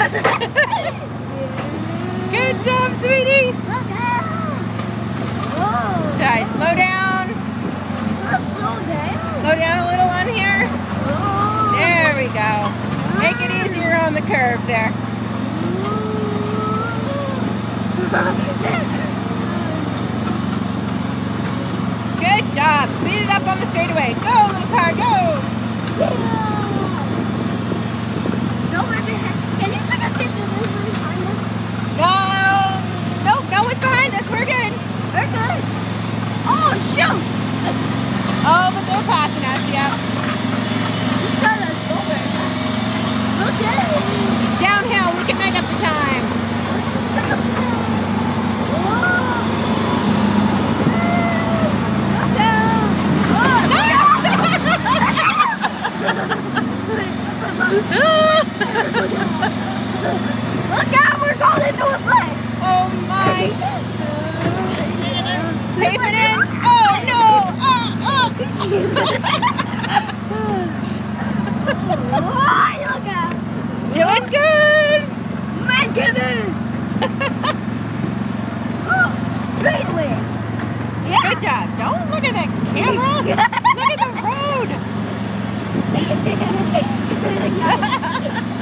Good job, sweetie. Should I slow down? Slow down a little on here. There we go. Make it easier on the curve there. Good job. Speed it up on the straightaway. Go, little car, go. Can you check out the behind us? No one's behind us. We're good. We're good. Oh, shoot. Oh, but they're passing us, yeah. Just got us over. Okay. Downhill, we can make up the time. Look out, we're going into a bush. Oh my. Pavement ends. Oh no. Look out. Doing good. Making it. Speedway. Yeah. Good job. Don't look at that camera. Look at the road.